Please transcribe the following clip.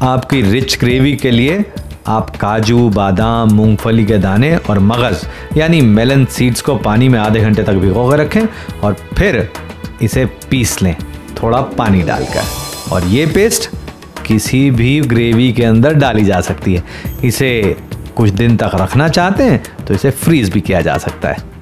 आपकी rich gravy के लिए आप काजू, बादाम, मूंगफली के दाने और मगज़ यानी मेलन सीड्स को पानी में आधे घंटे तक भिगो कर रखें और फिर इसे पीस लें थोड़ा पानी डालकर। और ये पेस्ट किसी भी ग्रेवी के अंदर डाली जा सकती है। इसे कुछ दिन तक रखना चाहते हैं तो इसे फ्रीज़ भी किया जा सकता है।